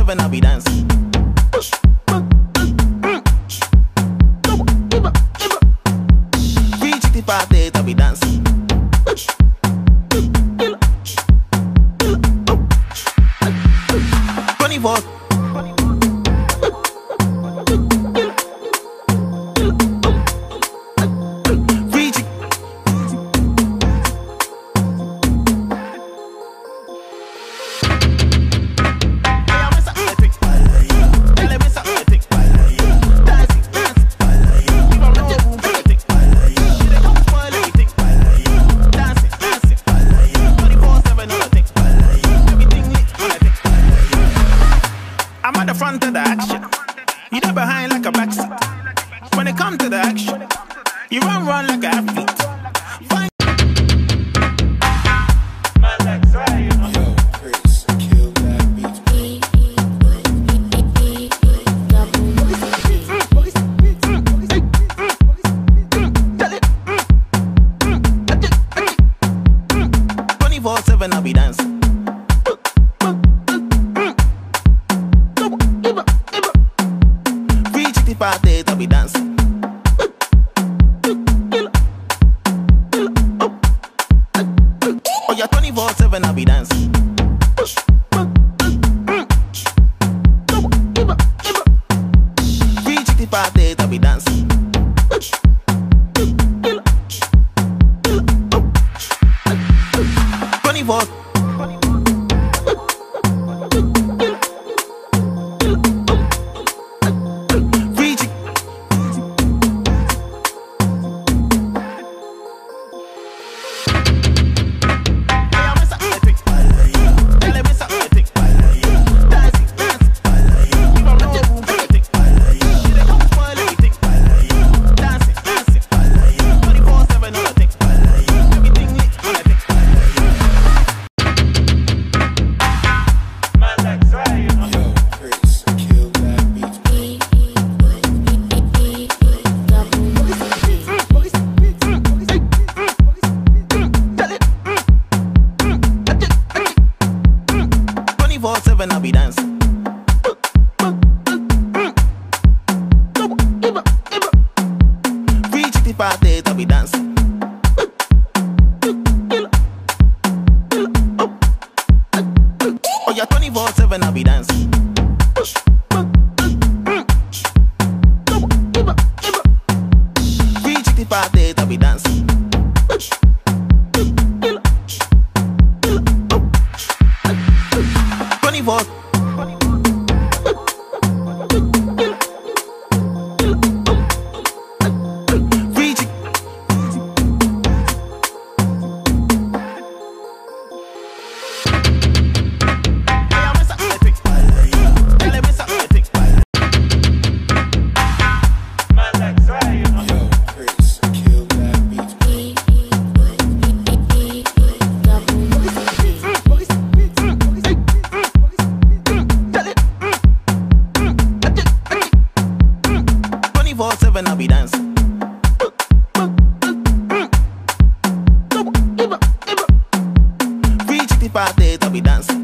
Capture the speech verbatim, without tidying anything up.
seven I be dancing. three sixty-five days I be dancing. twenty-four front of the action, you there behind like a backseat. When it comes to the action, you run, run like an athlete. Fine. My legs right, you know. Yo, Chris, kill that beat. twenty-four seven I be dancing. Five days I be dancing. Oh yeah, twenty-four seven I be dancing. three sixty-five days I be dancing. twenty-four seven I be dancing. three sixty-five days I be dancing. Oh yeah, twenty-four seven I be dancing. three sixty-five days I be dancing. twenty-four seven I be dancing. three sixty-five days I be dancing.